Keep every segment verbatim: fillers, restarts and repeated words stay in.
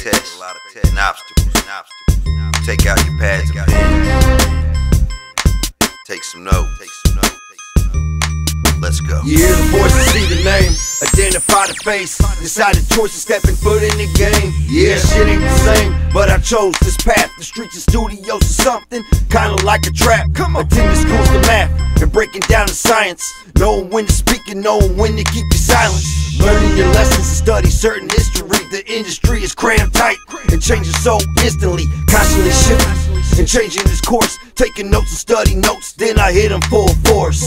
tests and obstacles. Take out your pads and pens. Take some notes. Let's go. You hear the voice and see the name, identify the face, decide the choice of stepping foot in the game. Yeah, shit ain't the same, but I chose this path. The streets and studios or something, kinda like a trap. Come on, attending schools to math and breaking down the science. Knowing when to speak and knowing when to keep you silent. Learning your lessons and study certain history. The industry is crammed tight and changing so instantly, constantly shifting and changing its course. Taking notes and study notes, then I hit them full force.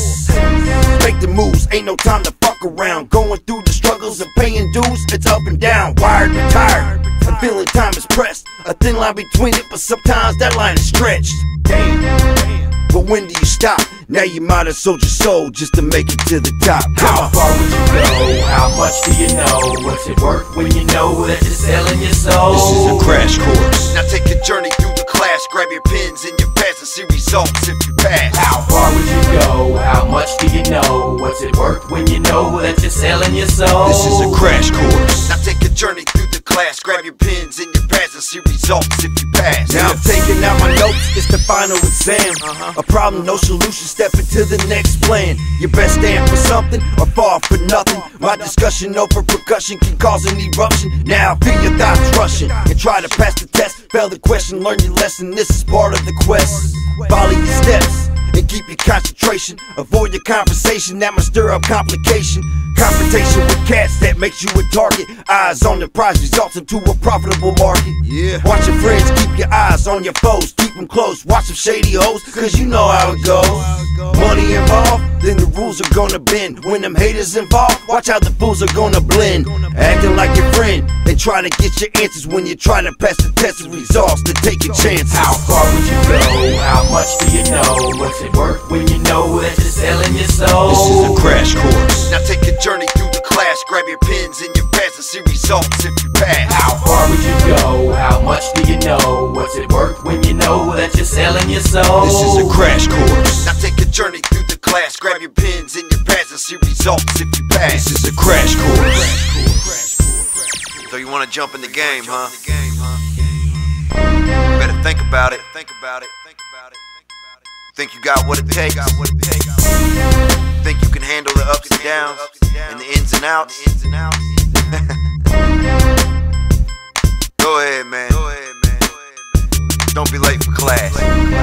Make the moves, ain't no time to fuck around. Going through the struggles and paying dues, it's up and down. Wired and tired, I'm feeling time is pressed. A thin line between it, but sometimes that line is stretched. Damn, but when do you stop? Now you might have sold your soul just to make it to the top. How far would you go? How much do you know? What's it worth when you know that you're selling your soul? This is a crash course. Now take a journey through the class. Grab your pens and your pads and see results if you pass. How far would you go? How much do you know? What's it worth when you know that you're selling your soul? This is a crash course. Now take a journey through the class. Grab your pens and your pads and see results if you pass. Now I'm taking out my notes, it's the final exam. uh-huh. A problem, no solution, step into the next plan. You best stand for something or fall for nothing. My discussion over percussion can cause an eruption. Now feel your thoughts rushing and try to pass the test. Fail the question, learn your lesson, this is part of the quest. Follow your steps and keep your concentration. Avoid the conversation that might stir up complication. Confrontation with cats that makes you a target. Eyes on the prize results into a profitable market. Yeah. Watch your friends, keep your eyes on your foes. Keep them close, watch some shady hoes, cause you know how it goes. Money involved, then the rules are gonna bend. When them haters involved, watch how the fools are gonna blend. Acting like your friend, they try to get your answers when you try to pass the test of results to taking chances. How far would you go? How much do you know? What's it worth when you know that you're selling your soul? This is a crash course. Now take a journey through the class. Grab your pens and your pads and see results if you pass. How far would you go? How much do you know? What's it worth when you know that you're selling your soul? This is a crash course. Now take a journey through the class. Grab your pens and your pads and see results if you pass. This is a crash course. So you want to jump in the game, huh? Better think about it. Think about it. Think about it. Think you got what it takes? Think you can handle the ups and downs and the ins and outs? Go ahead, man. Don't be late for class.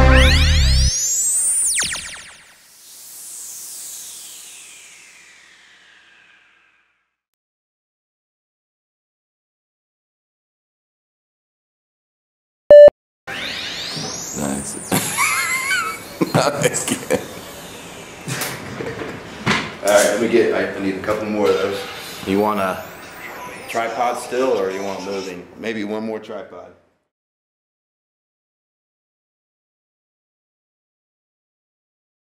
Nice. Alright, let me get, I, I need a couple more of those. You want a tripod still, or you want moving? Maybe one more tripod.